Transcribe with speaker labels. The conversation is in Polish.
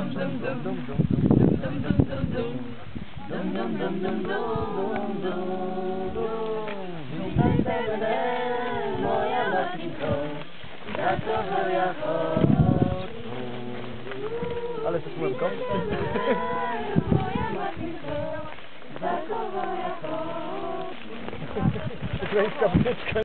Speaker 1: Moja matko, za kogo ja chodzę?
Speaker 2: Ale to słonko.
Speaker 1: Moja matko, za kogo ja chodzę?
Speaker 2: Ukraińska byczka.